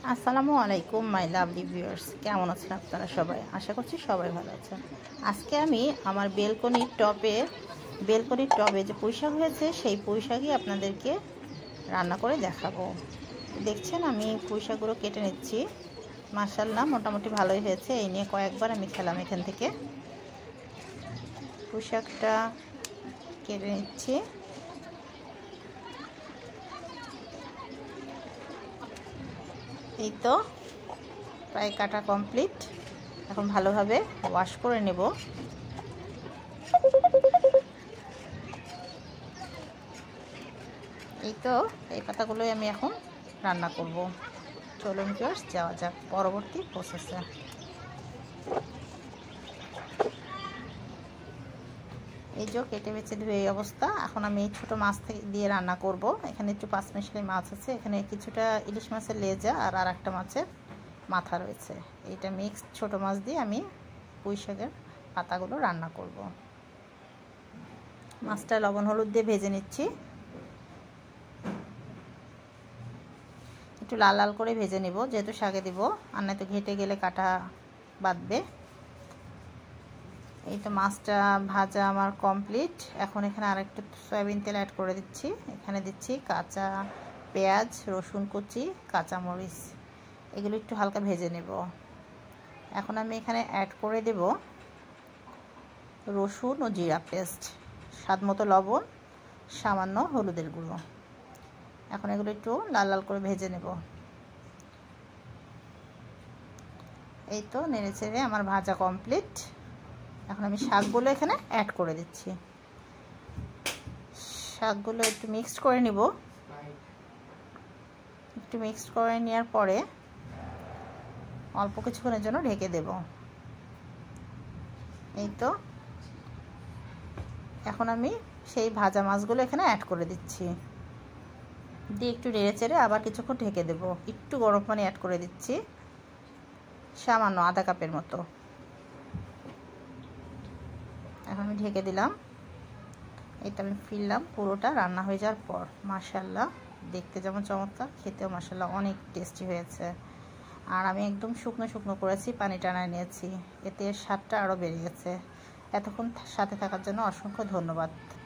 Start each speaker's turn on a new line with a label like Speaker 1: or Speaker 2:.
Speaker 1: আসসালামু আলাইকুম my lovely viewers, কেমন আছেন আপনারা সবাই? আশা করছি সবাই ভালো আছেন। আজকে আমি আমার বেলকনির টবে যে পুঁইশাক হয়েছে সেই পুঁইশাকই আপনাদেরকে রান্না করে দেখাবো। দেখছেন আমি পুঁইশাকগুলো কেটে নিচ্ছি। মাশাআল্লাহ মোটামুটি ভালোই হয়েছে। এই নিয়ে কয়েকবার আমি খেলাম এখান থেকে। পুঁইশাকটা কেটে নিচ্ছি। এই তো প্রায় কাটা কমপ্লিট। এখন ভালোভাবে ওয়াশ করে নেব। এই তো এই পাতাগুলোই আমি এখন রান্না করব। চলুন ভিউয়ার্স যাওয়া যাক পরবর্তী প্রসেসে। এই যে কেটে বেছে ধুয়ে এই অবস্থা। এখন আমি ছোট মাছ দিয়ে রান্না করব। এখানে একটু পাঁচমিশালি মাছ আছে, এখানে কিছুটা ইলিশ মাছের লেজা আর একটা মাছের মাথা রয়েছে। এইটা মিক্সড ছোট মাছ দিয়ে আমি পুঁইশাকের পাতাগুলো রান্না করব। মাছটা লবণ হলুদ দিয়ে ভেজে নিচ্ছি। একটু লাল লাল করে ভেজে নেব, যেহেতু শাকে দিব, আর নয়তো ঘেটে গেলে কাটা বাঁধবে। এই তো মাছটা ভাজা আমার কমপ্লিট। এখন এখানে আরেকটু সয়াবিন তেল অ্যাড করে দিচ্ছি। এখানে দিচ্ছি কাঁচা পেঁয়াজ, রসুন কুচি, কাঁচামরিচ, এগুলো একটু হালকা ভেজে নেব। এখন আমি এখানে অ্যাড করে দেব রসুন ও জিরা পেস্ট, স্বাদ মতো লবণ, সামান্য হলুদের গুঁড়ো। এখন এগুলো একটু লাল লাল করে ভেজে নেব। এই তো নেড়ে চেড়ে আমার ভাজা কমপ্লিট। এখন আমি শাকগুলো এখানে অ্যাড করে দিচ্ছি। শাকগুলো একটু মিক্সড করে নিব। একটু মিক্সড করে নেওয়ার পরে অল্প কিছুক্ষণের জন্য ঢেকে দেব। এই তো এখন আমি সেই ভাজা মাছগুলো এখানে অ্যাড করে দিচ্ছি, দিয়ে একটু নেড়ে চেড়ে আবার কিছুক্ষণ ঢেকে দেব। একটু গরম পানি অ্যাড করে দিচ্ছি, সামান্য আধা কাপের মতো। এখন আমি ঢেকে দিলাম। এটা আমি ফিরলাম পুরোটা রান্না হয়ে যাওয়ার পর। মাশাআল্লাহ দেখতে যেমন চমৎকার, খেতেও মাশাআল্লাহ অনেক টেস্টি হয়েছে। আর আমি একদম শুকনো শুকনো করেছি, পানি টানায় নিয়েছি, এতে স্বাদটা আরও বেড়ে গেছে। এতক্ষণ সাথে থাকার জন্য অসংখ্য ধন্যবাদ।